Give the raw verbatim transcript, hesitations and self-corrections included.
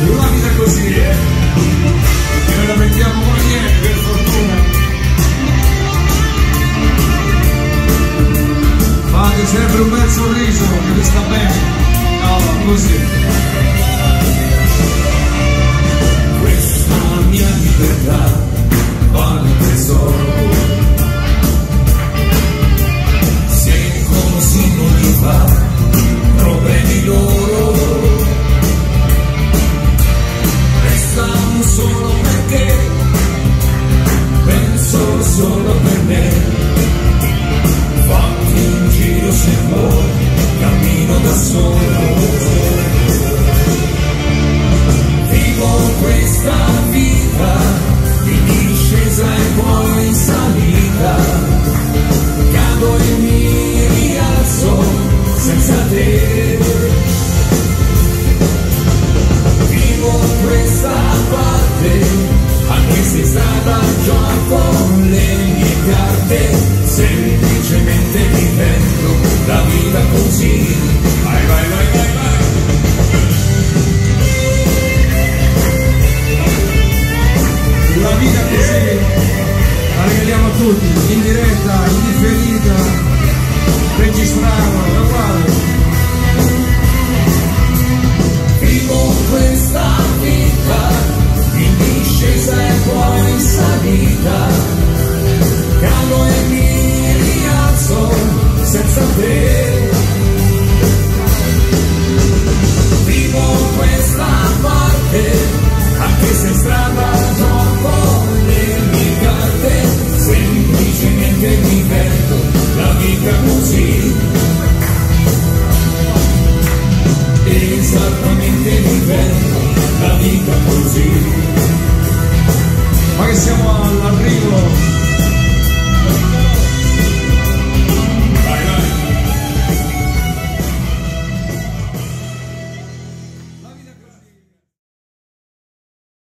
La vita è così, eh? E noi la mettiamo con niente, per fortuna. Fate sempre un bel sorriso, che vi sta bene. No, così.